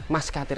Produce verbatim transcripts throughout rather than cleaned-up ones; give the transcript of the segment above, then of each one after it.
Mas Katir.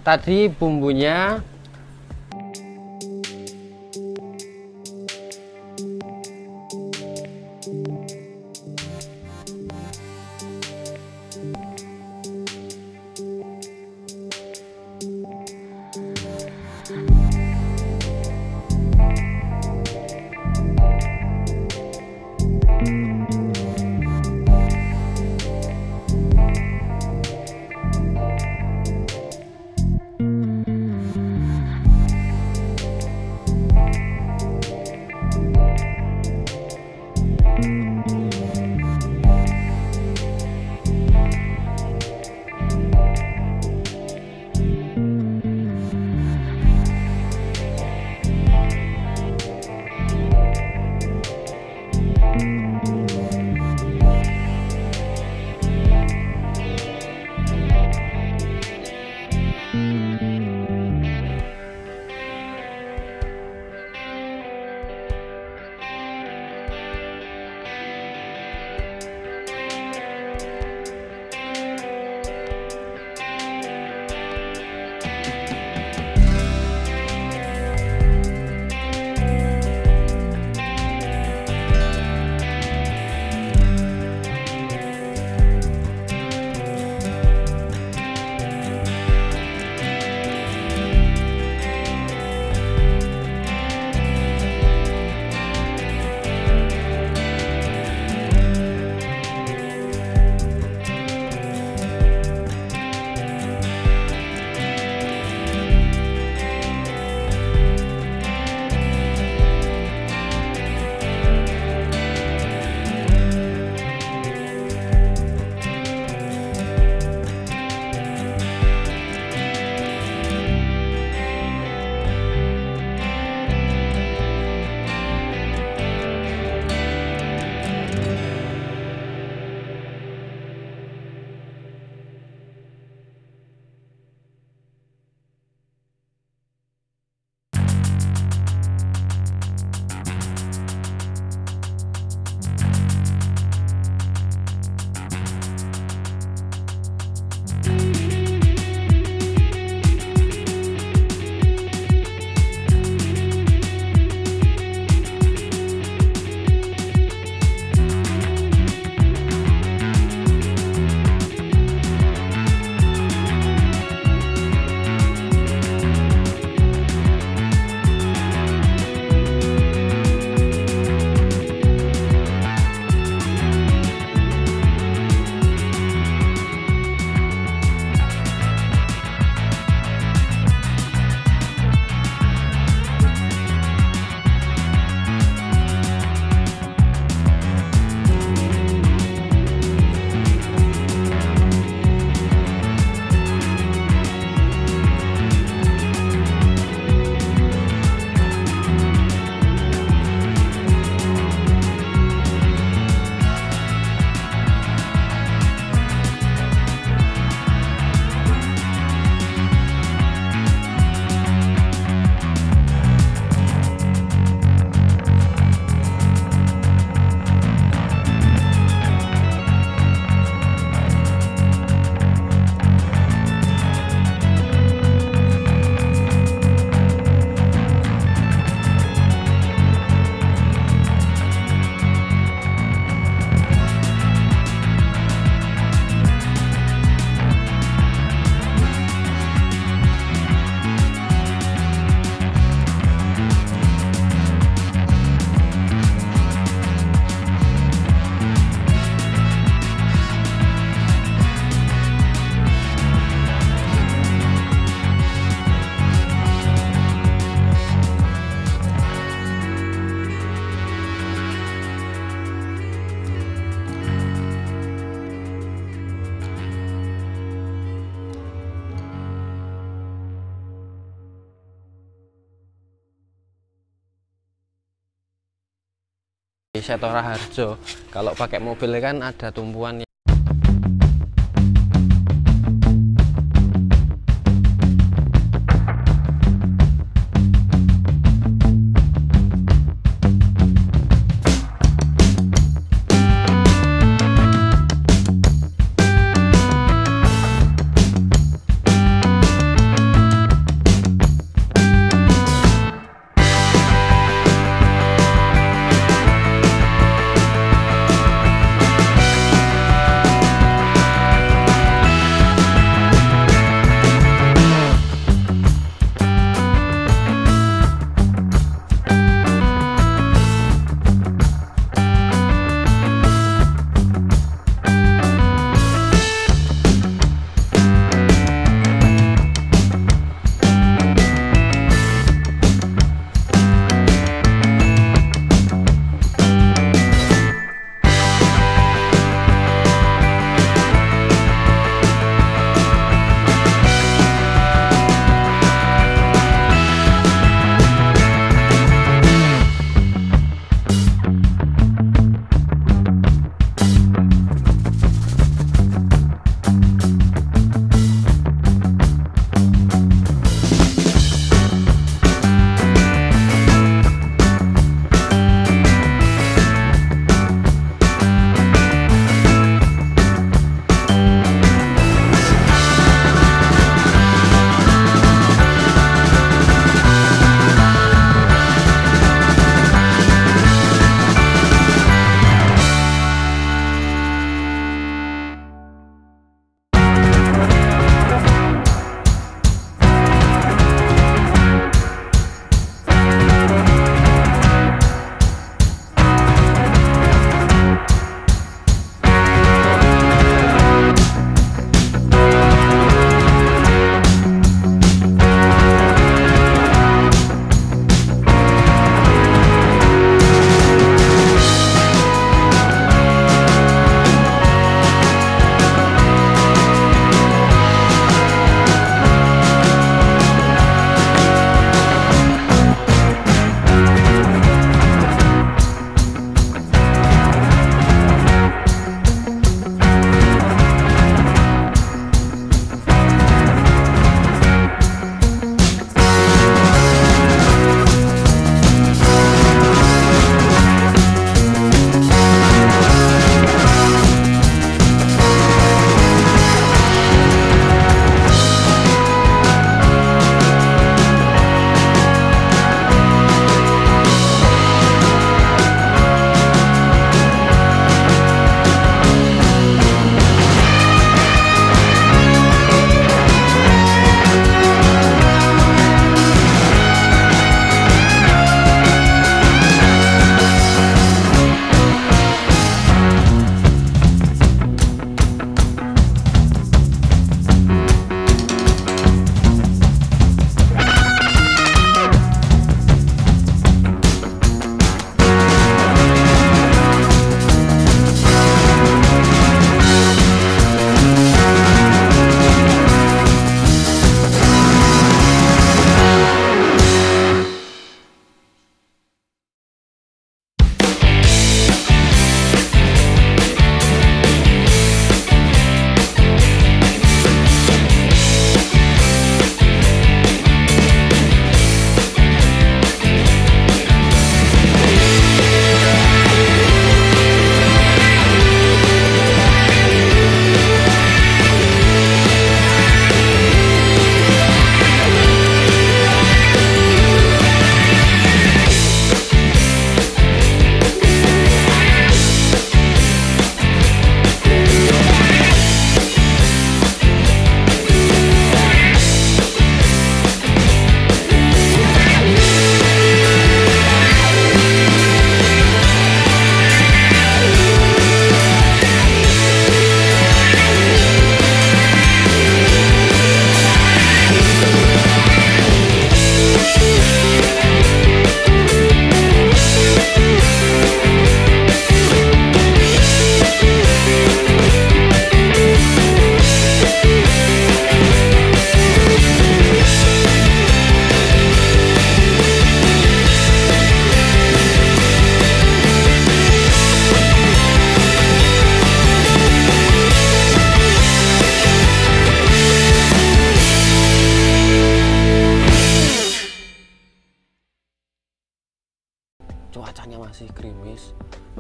tadi bumbunya. Setora Harjo. Kalau pakai mobil kan ada tumpuan.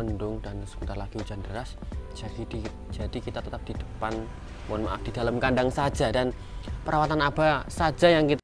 mendung dan sebentar lagi hujan deras. Jadi di, jadi kita tetap di depan, mohon maaf, di dalam kandang saja, dan perawatan Abah saja yang kita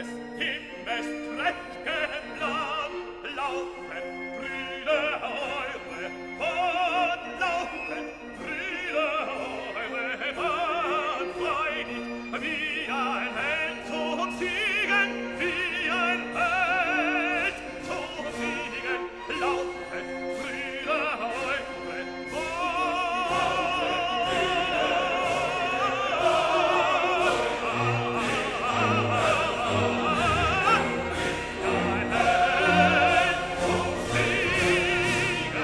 Siegen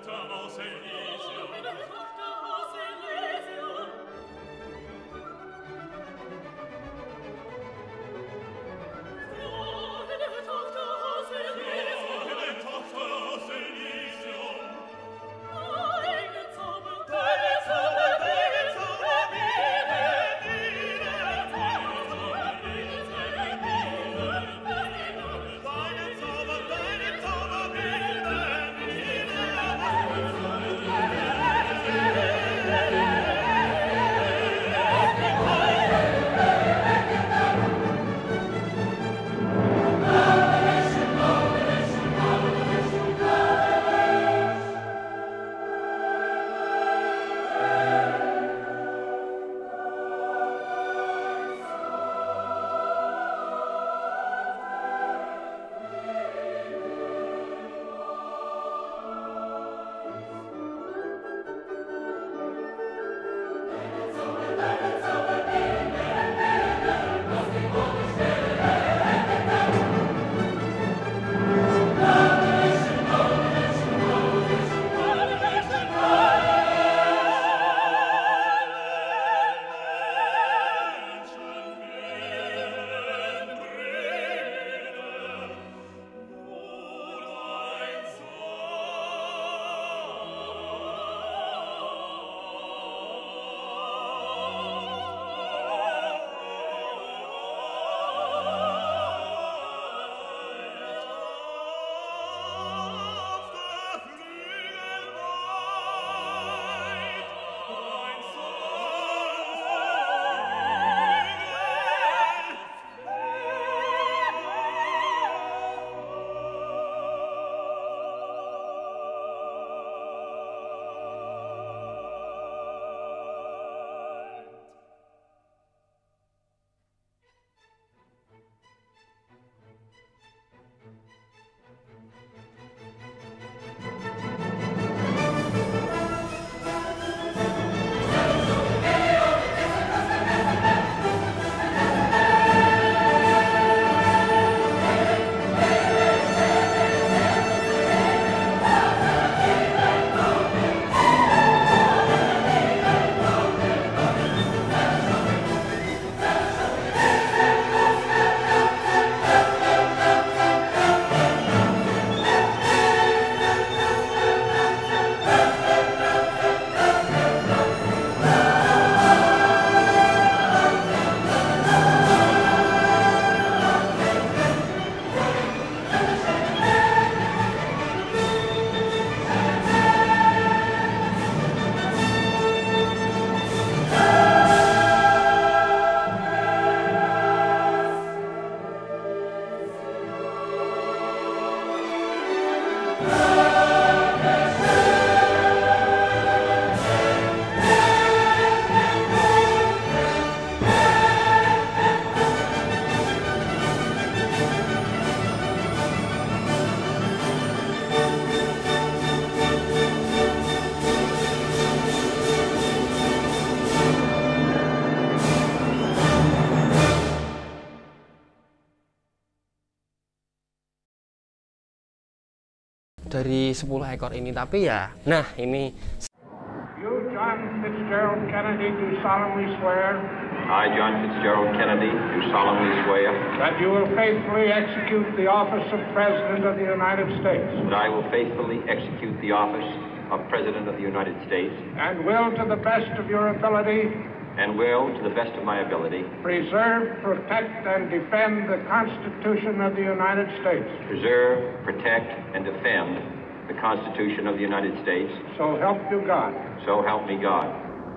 dari sepuluh ekor ini, tapi ya, nah ini. You, John Fitzgerald Kennedy, do solemnly swear. I, John Fitzgerald Kennedy, do solemnly swear that you will faithfully execute the office of President of the United States. that I will faithfully execute the office of President of the United States And will, to the best of your ability, and will, to the best of my ability, preserve, protect, and defend the Constitution of the United States. preserve, protect, and defend the Constitution of the United States. So help you God. So help me God.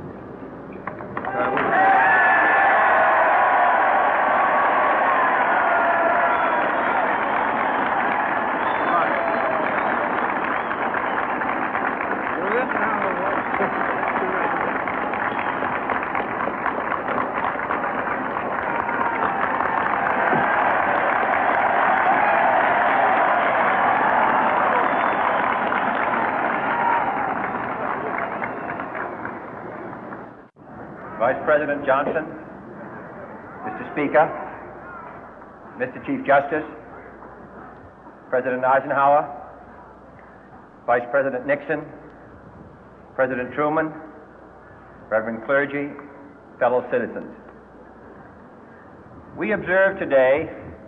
Vice President Johnson, Mister Speaker, Mister Chief Justice, President Eisenhower, Vice President Nixon, President Truman, Reverend clergy, fellow citizens. We observe today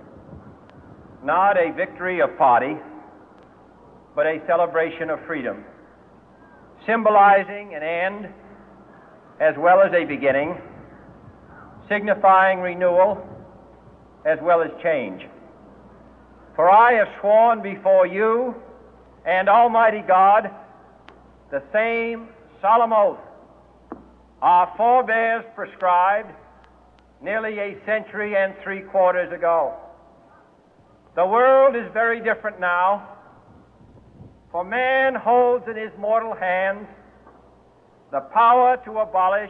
not a victory of party, but a celebration of freedom, symbolizing an end as well as a beginning, signifying renewal as well as change. For I have sworn before you and Almighty God the same solemn oath our forebears prescribed nearly a century and three quarters ago. The world is very different now, for man holds in his mortal hands the power to abolish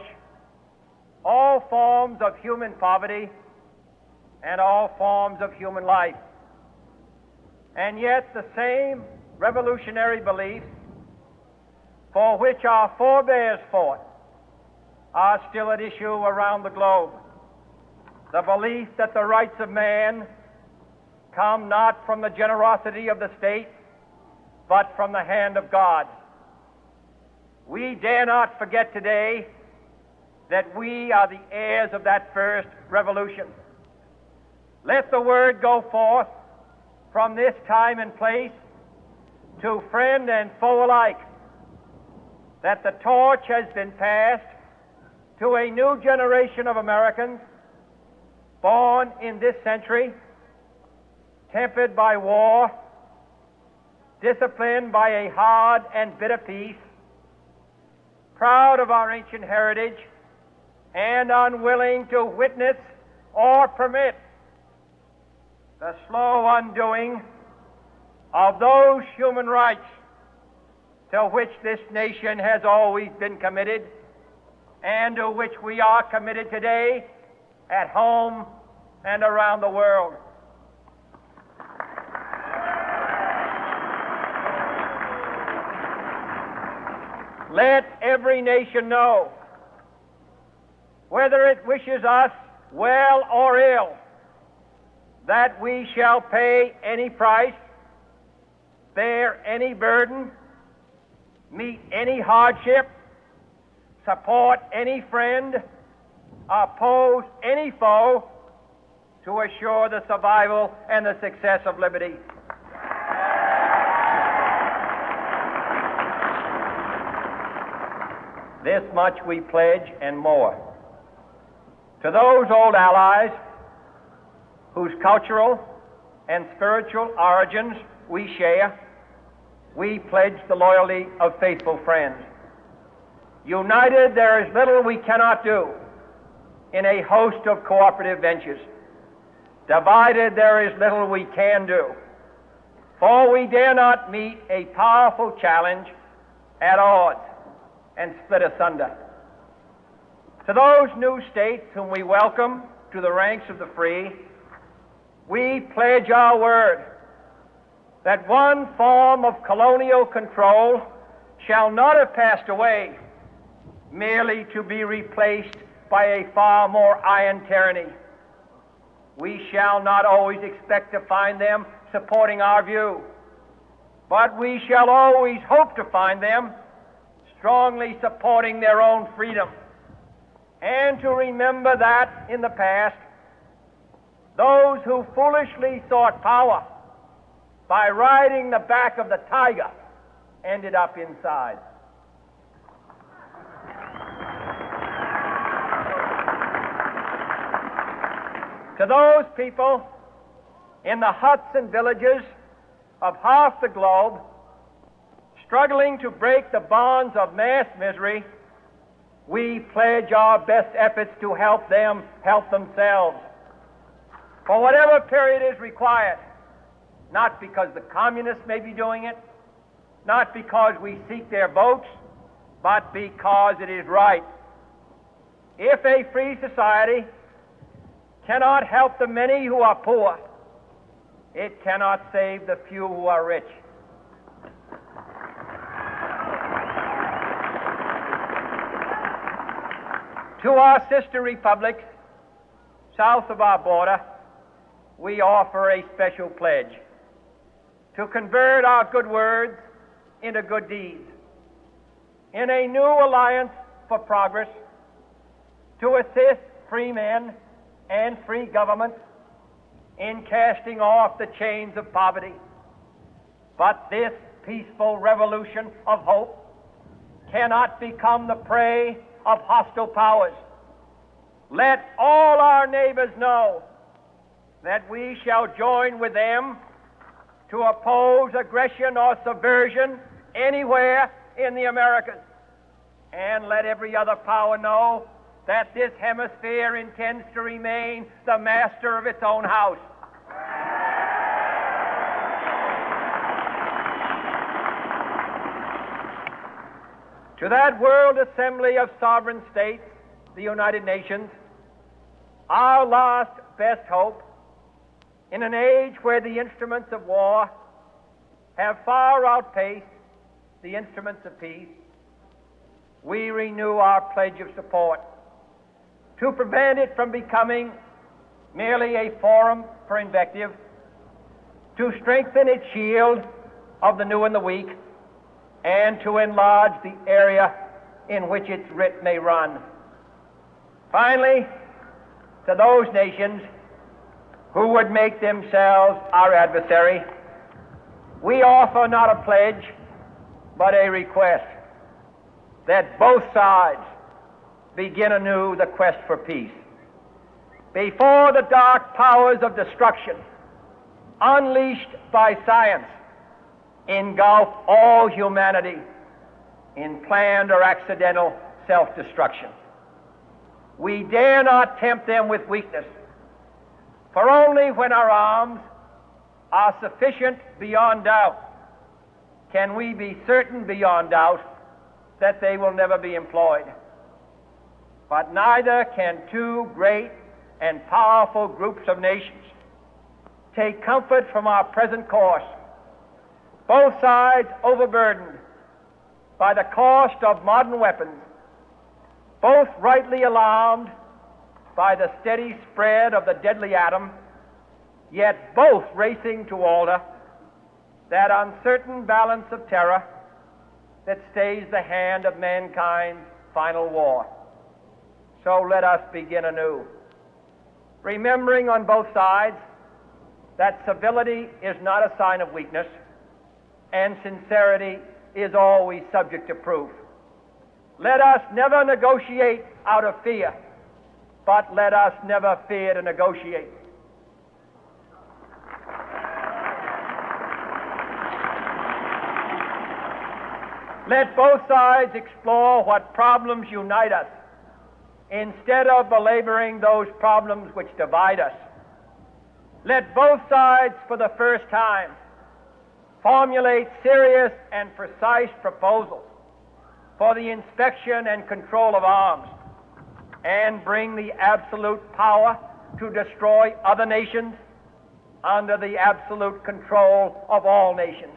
all forms of human poverty and all forms of human life. And yet the same revolutionary beliefs for which our forebears fought are still at issue around the globe. The belief that the rights of man come not from the generosity of the state, but from the hand of God. We dare not forget today that we are the heirs of that first revolution. Let the word go forth from this time and place to friend and foe alike that the torch has been passed to a new generation of Americans born in this century, tempered by war, disciplined by a hard and bitter peace, proud of our ancient heritage, and unwilling to witness or permit the slow undoing of those human rights to which this nation has always been committed and to which we are committed today at home and around the world. Let every nation know, whether it wishes us well or ill, that we shall pay any price, bear any burden, meet any hardship, support any friend, oppose any foe to assure the survival and the success of liberty. This much we pledge and more. To those old allies whose cultural and spiritual origins we share, we pledge the loyalty of faithful friends. United, there is little we cannot do in a host of cooperative ventures. Divided, there is little we can do, for we dare not meet a powerful challenge at odds and split asunder. To those new states whom we welcome to the ranks of the free, we pledge our word that one form of colonial control shall not have passed away merely to be replaced by a far more iron tyranny. We shall not always expect to find them supporting our view, but we shall always hope to find them strongly supporting their own freedom, and to remember that in the past, those who foolishly sought power by riding the back of the tiger ended up inside. To those people in the huts and villages of half the globe struggling to break the bonds of mass misery, we pledge our best efforts to help them help themselves for whatever period is required, not because the communists may be doing it, not because we seek their votes, but because it is right. If a free society cannot help the many who are poor, it cannot save the few who are rich. To our sister republics south of our border, we offer a special pledge to convert our good words into good deeds, in a new alliance for progress to assist free men and free governments in casting off the chains of poverty. But this peaceful revolution of hope cannot become the prey of hostile powers. Let all our neighbors know that we shall join with them to oppose aggression or subversion anywhere in the Americas. And let every other power know that this hemisphere intends to remain the master of its own house. To that World Assembly of Sovereign States, the United Nations, our last best hope, in an age where the instruments of war have far outpaced the instruments of peace, we renew our pledge of support to prevent it from becoming merely a forum for invective, to strengthen its shield of the new and the weak, and to enlarge the area in which its writ may run. Finally, to those nations who would make themselves our adversary, we offer not a pledge, but a request that both sides begin anew the quest for peace. Before the dark powers of destruction, unleashed by science, engulf all humanity in planned or accidental self-destruction, we dare not tempt them with weakness, for only when our arms are sufficient beyond doubt can we be certain beyond doubt that they will never be employed. But neither can two great and powerful groups of nations take comfort from our present course, both sides overburdened by the cost of modern weapons, both rightly alarmed by the steady spread of the deadly atom, yet both racing to alter that uncertain balance of terror that stays the hand of mankind's final war. So let us begin anew, remembering on both sides that civility is not a sign of weakness, and sincerity is always subject to proof. Let us never negotiate out of fear, but let us never fear to negotiate. Let both sides explore what problems unite us, instead of belaboring those problems which divide us. Let both sides, for the first time, formulate serious and precise proposals for the inspection and control of arms, and bring the absolute power to destroy other nations under the absolute control of all nations.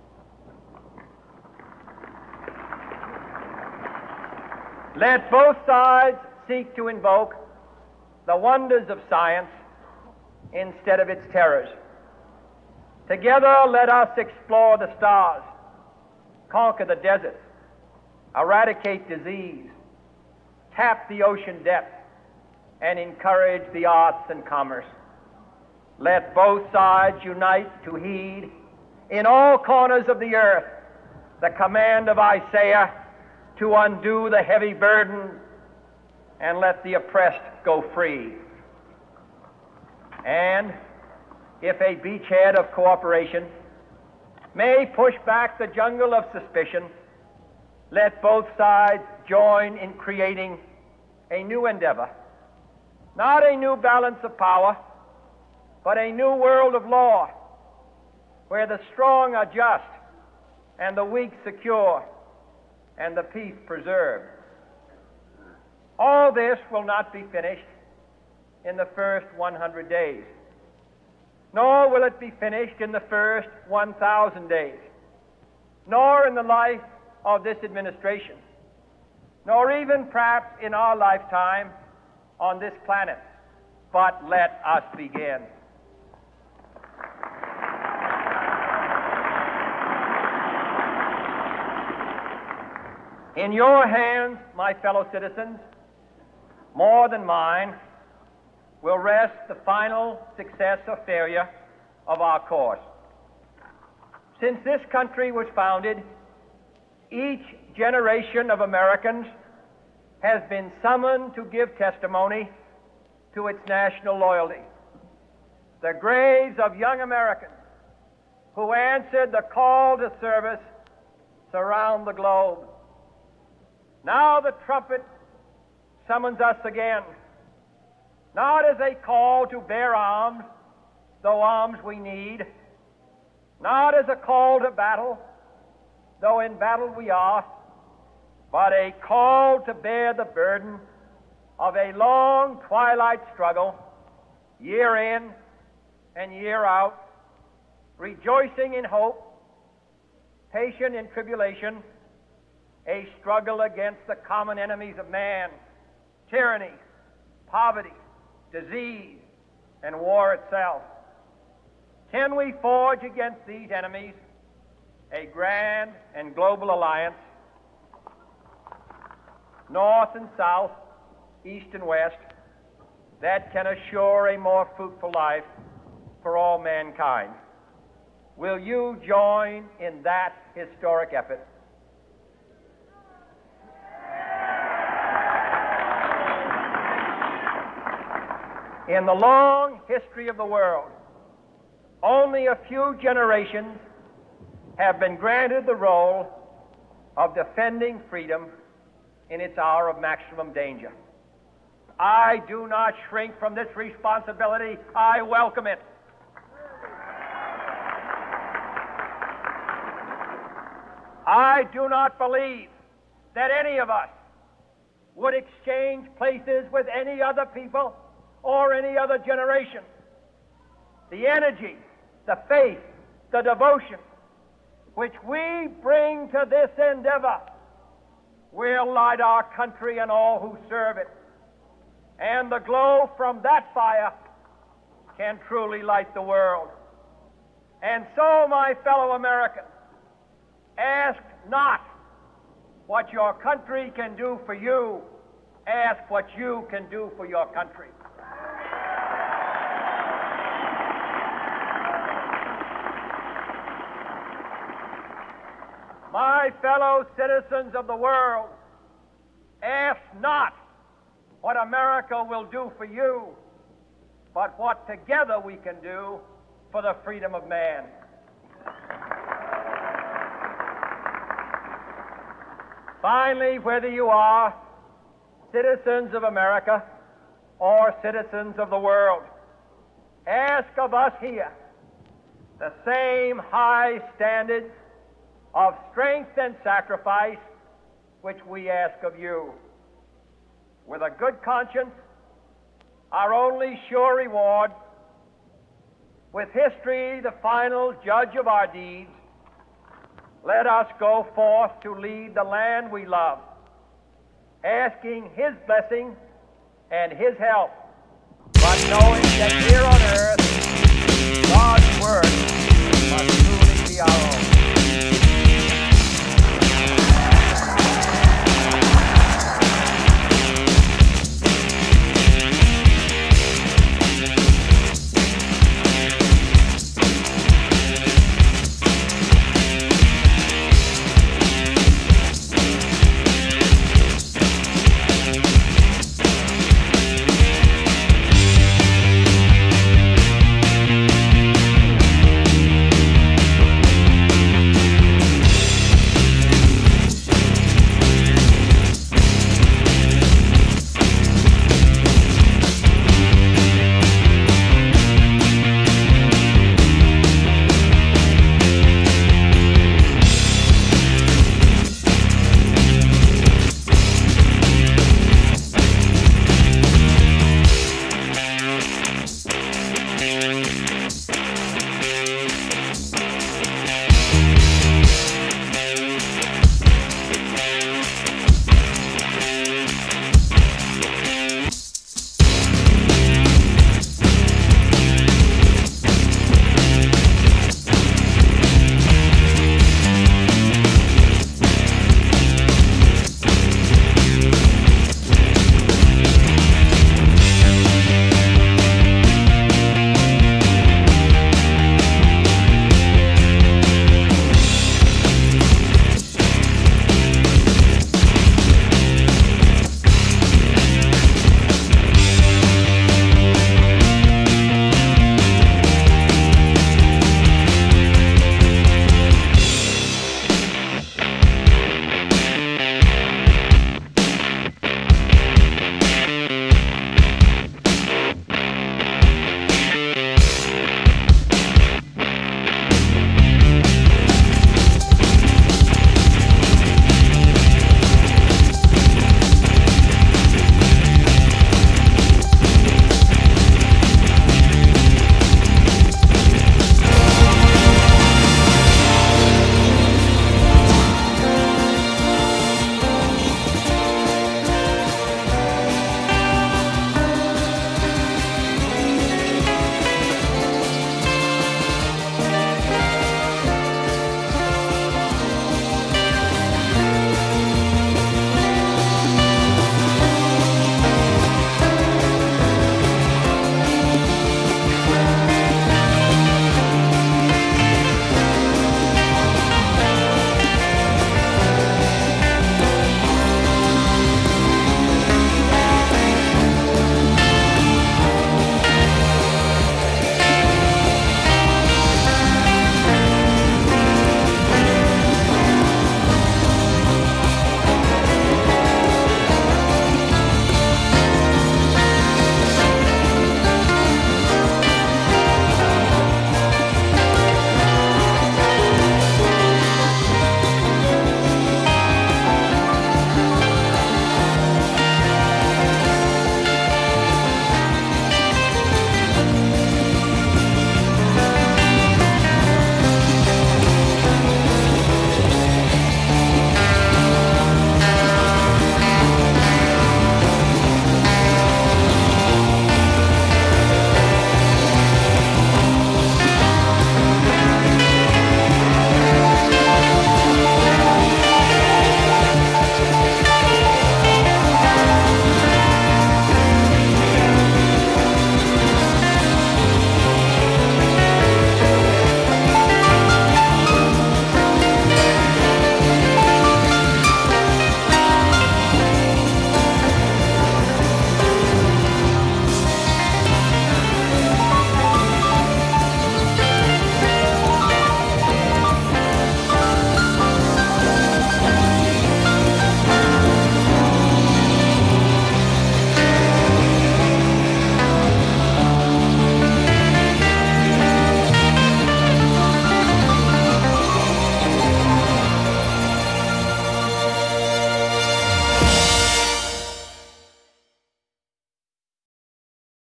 Let both sides seek to invoke the wonders of science instead of its terrors. Together, let us explore the stars, conquer the deserts, eradicate disease, tap the ocean depths, and encourage the arts and commerce. Let both sides unite to heed in all corners of the earth the command of Isaiah to undo the heavy burden and let the oppressed go free. And if a beachhead of cooperation may push back the jungle of suspicion, let both sides join in creating a new endeavor, not a new balance of power, but a new world of law, where the strong are just and the weak secure and the peace preserved. All this will not be finished in the first one hundred days, nor will it be finished in the first one thousand days, nor in the life of this administration, nor even perhaps in our lifetime on this planet. But let us begin. In your hands, my fellow citizens, more than mine, will rest the final success or failure of our course. Since this country was founded, each generation of Americans has been summoned to give testimony to its national loyalty. The graves of young Americans who answered the call to service surround the globe. Now the trumpet summons us again, not as a call to bear arms, though arms we need, not as a call to battle, though in battle we are, but a call to bear the burden of a long twilight struggle, year in and year out, rejoicing in hope, patient in tribulation, a struggle against the common enemies of man, tyranny, poverty, disease, and war itself. Can we forge against these enemies a grand and global alliance, north and south, east and west, that can assure a more fruitful life for all mankind? Will you join in that historic effort? In the long history of the world, only a few generations have been granted the role of defending freedom in its hour of maximum danger. I do not shrink from this responsibility. I welcome it. I do not believe that any of us would exchange places with any other people or any other generation. The energy, the faith, the devotion which we bring to this endeavor will light our country and all who serve it. And the glow from that fire can truly light the world. And so, my fellow Americans, ask not what your country can do for you. Ask what you can do for your country. My fellow citizens of the world, ask not what America will do for you, but what together we can do for the freedom of man. Finally, whether you are citizens of America or citizens of the world, ask of us here the same high standards of strength and sacrifice which we ask of you. With a good conscience, our only sure reward, with history the final judge of our deeds, let us go forth to lead the land we love, asking His blessing and His help, but knowing that here on earth, God's word must truly be our own.